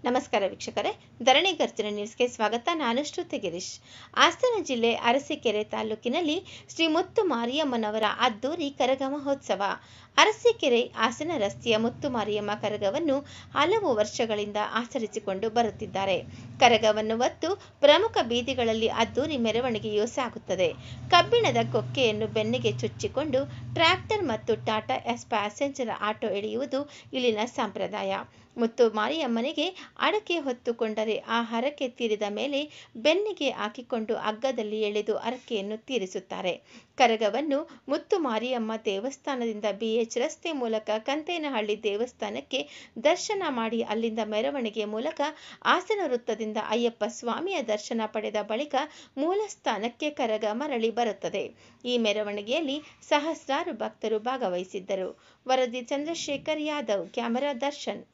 ನಮಸ್ಕಾರ ವೀಕ್ಷಕರೇ, ಧರಣಿ ಗರ್ಜನೆ ನ್ಯೂಸ್ಗೆ ಸ್ವಾಗತ. ನಾನು ಶ್ರುತಿ ಗಿರೀಶ್. ಹಾಸನ ಜಿಲ್ಲೆ ಅರಸೀಕೆರೆ ತಾಲೂಕಿನಲ್ಲಿ ಶ್ರೀ ಮುತ್ತು ಮಾರಿಯಮ್ಮನವರ ಅದ್ದೂರಿ ಕರಗ ಮಹೋತ್ಸವ. ಅರಸೀಕೆರೆ ಹಾಸನ ರಸ್ತೆಯ ಮುತ್ತು ಮಾರಿಯಮ್ಮ ಕರಗವನ್ನು ಹಲವು ವರ್ಷಗಳಿಂದ ಆಚರಿಸಿಕೊಂಡು ಬರುತ್ತಿದ್ದಾರೆ. ಕರಗವನ್ನು ಹೊತ್ತು ಪ್ರಮುಖ ಬೀದಿಗಳಲ್ಲಿ ಅದ್ದೂರಿ ಮೆರವಣಿಗೆಯೂ ಸಾಗುತ್ತದೆ. ಕಬ್ಬಿಣದ ಕೊಕ್ಕೆಯನ್ನು ಬೆನ್ನಿಗೆ ಚುಚ್ಚಿಕೊಂಡು ಟ್ರ್ಯಾಕ್ಟರ್ ಮತ್ತು ಟಾಟಾ ಎಸ್ ಪ್ಯಾಸೆಂಜರ್ ಆಟೋ ಎಳೆಯುವುದು ಇಲ್ಲಿನ ಸಂಪ್ರದಾಯ. ಮುತ್ತು ಮಾರಿಯಮ್ಮನಿಗೆ ಅಡಕೆ ಹೊತ್ತುಕೊಂಡರೆ ಆ ಹರಕೆ ತೀರಿದ ಮೇಲೆ ಬೆನ್ನಿಗೆ ಹಾಕಿಕೊಂಡು ಹಗ್ಗದಲ್ಲಿ ಎಳೆದು ಹರಕೆಯನ್ನು ತೀರಿಸುತ್ತಾರೆ. ಕರಗವನ್ನು ಮುತ್ತು ಮಾರಿಯಮ್ಮ ದೇವಸ್ಥಾನದಿಂದ BH ರಸ್ತೆ ಮೂಲಕ ಕಂತೇನಹಳ್ಳಿ ದೇವಸ್ಥಾನಕ್ಕೆ ದರ್ಶನ ಮಾಡಿ ಅಲ್ಲಿಂದ ಮೆರವಣಿಗೆ ಮೂಲಕ ಹಾಸನ ವೃತ್ತದಿಂದ ಅಯ್ಯಪ್ಪ ಸ್ವಾಮಿಯ ದರ್ಶನ ಪಡೆದ ಬಳಿಕ ಮೂಲ ಸ್ಥಾನಕ್ಕೆ ಕರಗ ಮರಳಿ ಬರುತ್ತದೆ. ಈ ಮೆರವಣಿಗೆಯಲ್ಲಿ ಸಹಸ್ರಾರು ಭಕ್ತರು ಭಾಗವಹಿಸಿದ್ದರು. ವರದಿ ಚಂದ್ರಶೇಖರ್ ಯಾದವ್, ಕ್ಯಾಮರಾ ದರ್ಶನ್.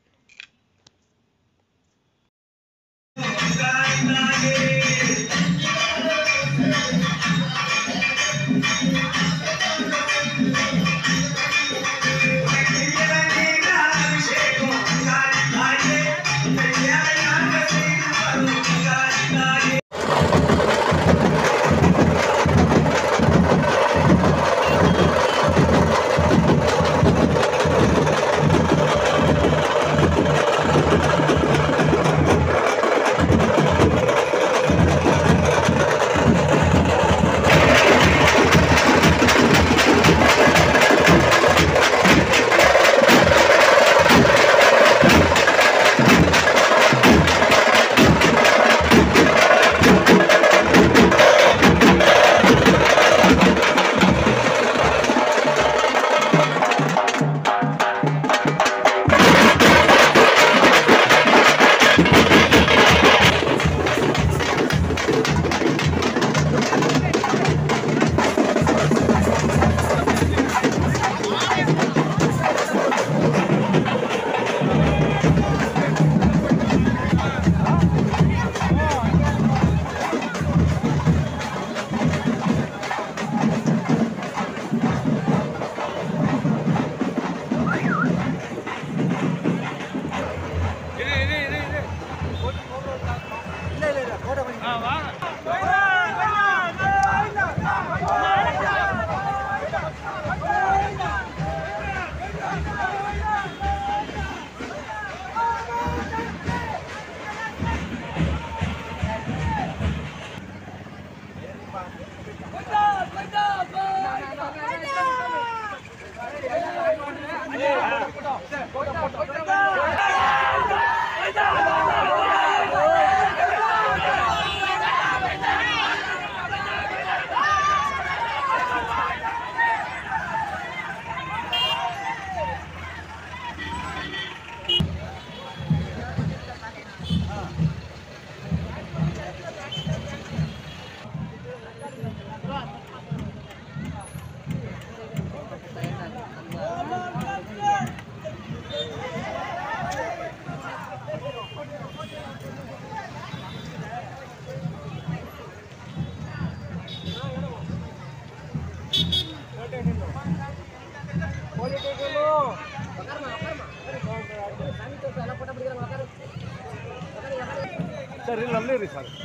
ಸರ್ ಇಲ್ಲಿ ಅಲ್ಲೇ ರೀ ಸರ್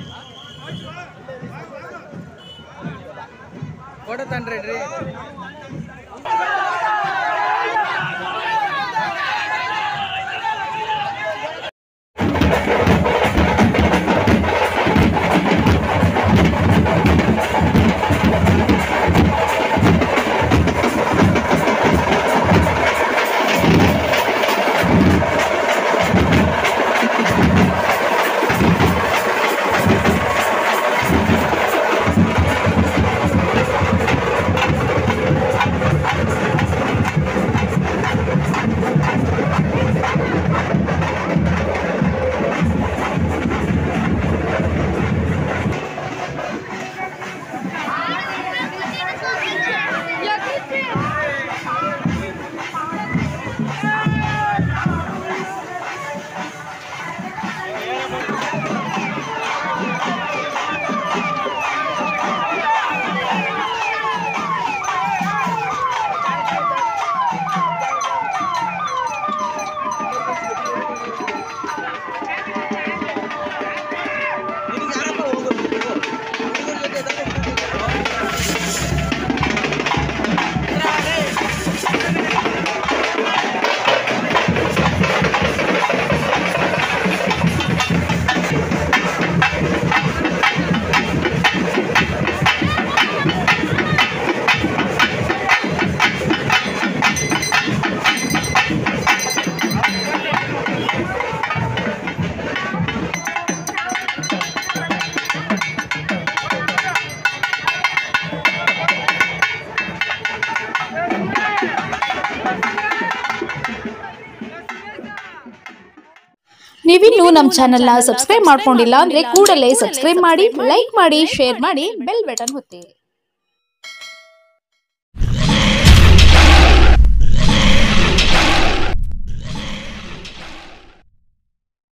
ಫೋಟೋ ತಂಡ್ರಿ ನೀವಿನ್ನೂ ನಮ್ಮ ಚಾನೆಲ್ನ ಸಬ್ಸ್ಕ್ರೈಬ್ ಮಾಡ್ಕೊಂಡಿಲ್ಲ ಅಂದ್ರೆ ಕೂಡಲೇ ಸಬ್ಸ್ಕ್ರೈಬ್ ಮಾಡಿ, ಲೈಕ್ ಮಾಡಿ, ಶೇರ್ ಮಾಡಿ, ಬೆಲ್ ಬಟನ್ ಒತ್ತಿ.